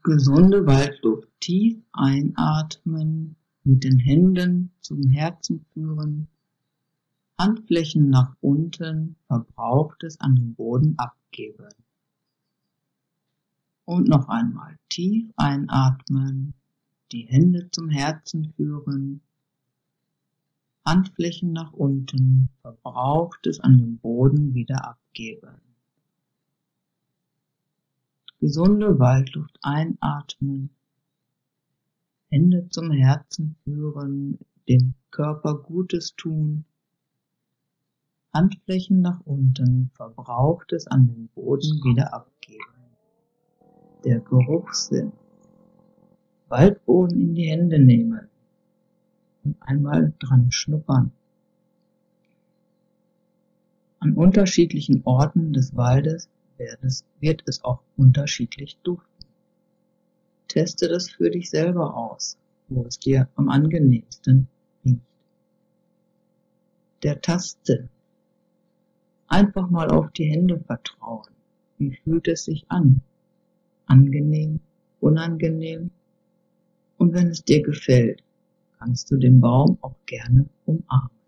Gesunde Waldluft tief einatmen, mit den Händen zum Herzen führen, Handflächen nach unten, Verbrauchtes an den Boden abgeben. Und noch einmal tief einatmen, die Hände zum Herzen führen, Handflächen nach unten, Verbrauchtes an den Boden wieder abgeben. Gesunde Waldluft einatmen, Hände zum Herzen führen, dem Körper Gutes tun, Handflächen nach unten, Verbrauchtes an den Boden wieder abgeben. Der Geruchssinn. Waldboden in die Hände nehmen und einmal dran schnuppern. An unterschiedlichen Orten des Waldes wird es auch unterschiedlich duften. Teste das für dich selber aus, wo es dir am angenehmsten riecht. Der Tastsinn. Einfach mal auf die Hände vertrauen. Wie fühlt es sich an? Angenehm, unangenehm? Und wenn es dir gefällt, kannst du den Baum auch gerne umarmen.